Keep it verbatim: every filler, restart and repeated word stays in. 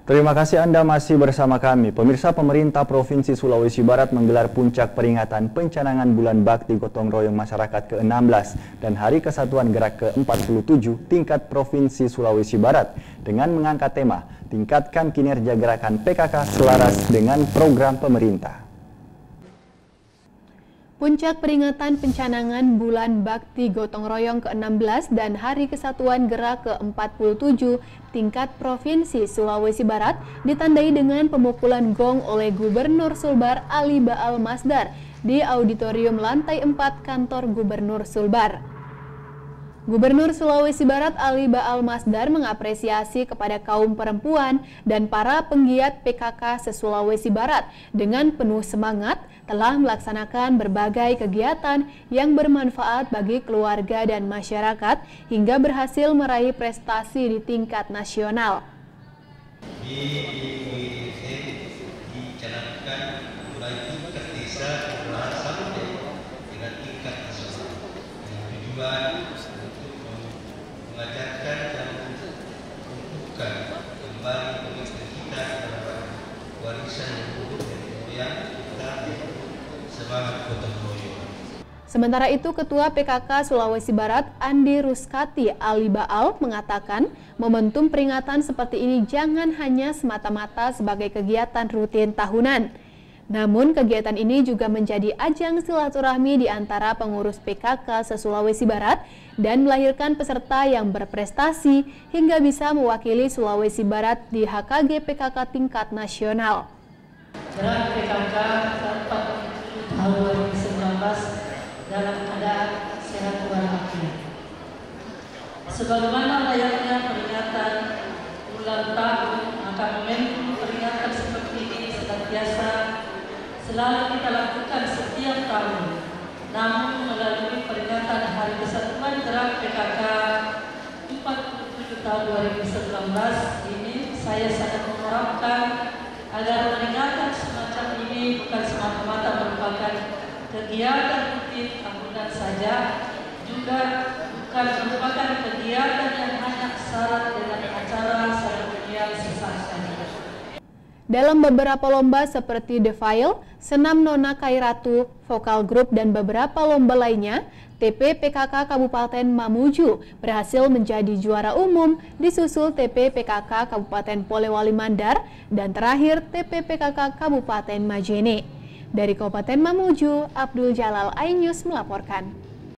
Terima kasih Anda masih bersama kami. Pemirsa, pemerintah Provinsi Sulawesi Barat menggelar puncak peringatan pencanangan Bulan Bakti Gotong Royong Masyarakat ke enam belas dan Hari Kesatuan Gerak ke empat puluh tujuh tingkat Provinsi Sulawesi Barat dengan mengangkat tema Tingkatkan Kinerja Gerakan P K K Selaras dengan Program Pemerintah. Puncak peringatan pencanangan Bulan Bakti Gotong Royong ke enam belas dan Hari Kesatuan Gerak ke empat puluh tujuh tingkat Provinsi Sulawesi Barat ditandai dengan pemukulan gong oleh Gubernur Sulbar Ali Baal Masdar di auditorium lantai empat kantor Gubernur Sulbar. Gubernur Sulawesi Barat Ali Baal Masdar mengapresiasi kepada kaum perempuan dan para penggiat P K K se-Sulawesi Barat dengan penuh semangat telah melaksanakan berbagai kegiatan yang bermanfaat bagi keluarga dan masyarakat hingga berhasil meraih prestasi di tingkat nasional. Di dicanangkan mulai tingkat desa sampai dengan tingkat nasional. Tujuan mengajarkan dan menumbuhkan kembali pemikiran kita terhadap warisan nenek moyang kita semangat gotong royong. Sementara itu, Ketua P K K Sulawesi Barat Andi Ruskati Ali Baal mengatakan momentum peringatan seperti ini jangan hanya semata-mata sebagai kegiatan rutin tahunan. Namun kegiatan ini juga menjadi ajang silaturahmi di antara pengurus P K K se-Sulawesi Barat dan melahirkan peserta yang berprestasi hingga bisa mewakili Sulawesi Barat di H K G P K K tingkat nasional. Gerak P K K empat tahun dua ribu sembilan belas dalam keadaan sehat walafiat. Sebagaimana layaknya peringatan ulang tahun, maka momentum peringatan seperti ini senantiasa selalu kita lakukan setiap tahun. Namun melalui peringatan Hari Kesatuan Gerak P K K empat puluh tujuh tahun dua ribu sembilan belas ini, saya sangat mengharapkan agar peringatan semacam ini bukan semata-mata merupakan kegiatan rutin tahunan saja, juga bukan merupakan kegiatan yang hanya syarat dengan acara seremonial sesaat saja. Dalam beberapa lomba seperti The File, Senam Nona Kairatu, Vokal Group, dan beberapa lomba lainnya, T P P K K Kabupaten Mamuju berhasil menjadi juara umum, disusul T P P K K Kabupaten Polewali Mandar, dan terakhir T P P K K Kabupaten Majene. Dari Kabupaten Mamuju, Abdul Jalal iNews melaporkan.